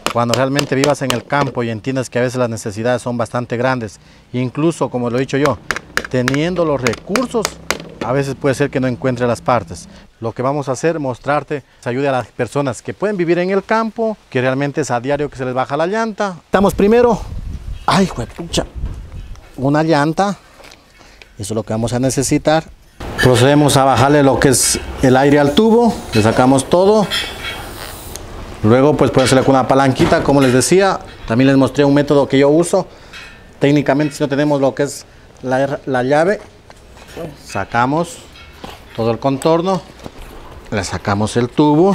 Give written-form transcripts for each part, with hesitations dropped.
cuando realmente vivas en el campo y entiendas que a veces las necesidades son bastante grandes, incluso como lo he dicho yo, teniendo los recursos, a veces puede ser que no encuentre las partes. Lo que vamos a hacer, mostrarte, ayude a las personas que pueden vivir en el campo, que realmente es a diario que se les baja la llanta. Estamos primero, ay, juepucha, una llanta, eso es lo que vamos a necesitar. Procedemos a bajarle lo que es el aire al tubo, le sacamos todo. Luego pues puede ser con una palanquita, como les decía. También les mostré un método que yo uso. Técnicamente, si no tenemos lo que es la llave, sacamos todo el contorno, le sacamos el tubo,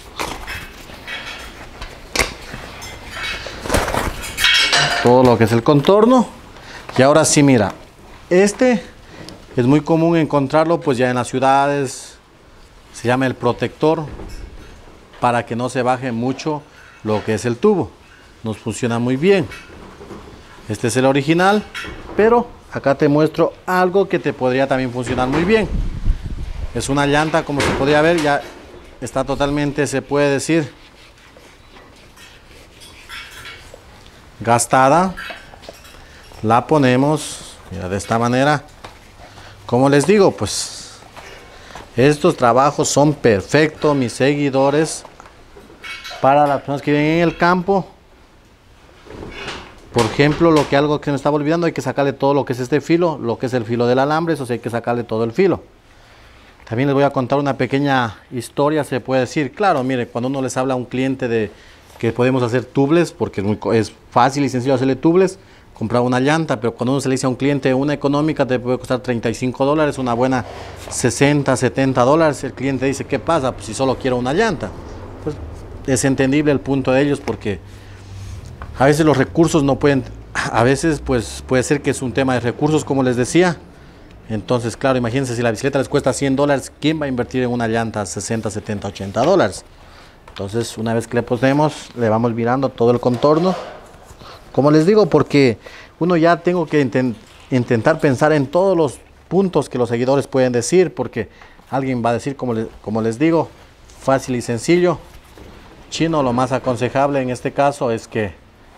todo lo que es el contorno. Y ahora sí, mira, este es muy común encontrarlo pues ya en las ciudades, se llama el protector, para que no se baje mucho lo que es el tubo. Nos funciona muy bien. Este es el original, pero acá te muestro algo que te podría también funcionar muy bien. Es una llanta, como se podría ver, ya está totalmente, se puede decir, gastada. La ponemos, mira, de esta manera. Como les digo, pues estos trabajos son perfectos, mis seguidores, para las personas que viven en el campo. Por ejemplo, algo que me estaba olvidando, hay que sacarle todo lo que es este filo, lo que es el filo del alambre, eso sí hay que sacarle todo el filo. También les voy a contar una pequeña historia, se puede decir. Claro, mire, cuando uno les habla a un cliente de que podemos hacer tubles, porque es fácil y sencillo hacerle tubles, comprar una llanta, pero cuando uno se le dice a un cliente una económica te puede costar $35, una buena $60, $70, el cliente dice, ¿qué pasa? Pues si solo quiero una llanta. Pues es entendible el punto de ellos, porque a veces los recursos no pueden, a veces pues puede ser que es un tema de recursos, como les decía. Entonces, claro, imagínense, si la bicicleta les cuesta $100, ¿quién va a invertir en una llanta $60, $70, $80? Entonces, una vez que le ponemos, le vamos mirando todo el contorno. Como les digo, porque uno ya tengo que intentar pensar en todos los puntos que los seguidores pueden decir, porque alguien va a decir, como les digo, fácil y sencillo. Chino, lo más aconsejable en este caso es que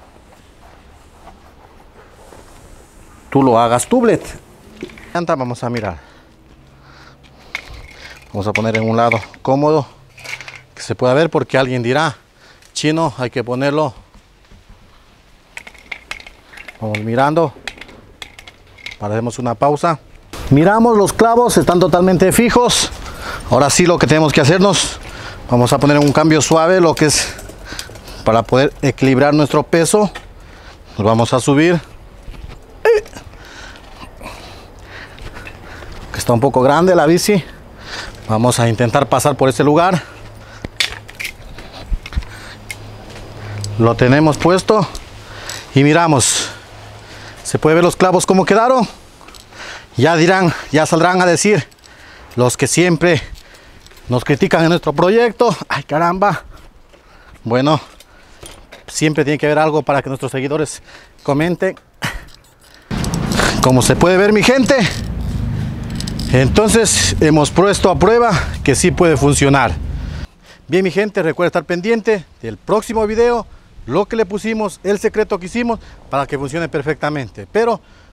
tú lo hagas tublet. Vamos a mirar. Vamos a poner en un lado cómodo, que se pueda ver, porque alguien dirá, Chino, hay que ponerlo. Vamos mirando. Haremos una pausa. Miramos, los clavos están totalmente fijos. Ahora sí, lo que tenemos que hacernos, vamos a poner un cambio suave, lo que es para poder equilibrar nuestro peso. Nos vamos a subir. Que está un poco grande la bici. Vamos a intentar pasar por este lugar. Lo tenemos puesto y miramos. Se puede ver los clavos como quedaron. Ya dirán, ya saldrán a decir los que siempre nos critican en nuestro proyecto. Ay, caramba. Bueno, siempre tiene que haber algo para que nuestros seguidores comenten. Como se puede ver, mi gente, entonces hemos puesto a prueba que sí puede funcionar. Bien, mi gente, recuerda estar pendiente del próximo video, lo que le pusimos, el secreto que hicimos para que funcione perfectamente. Pero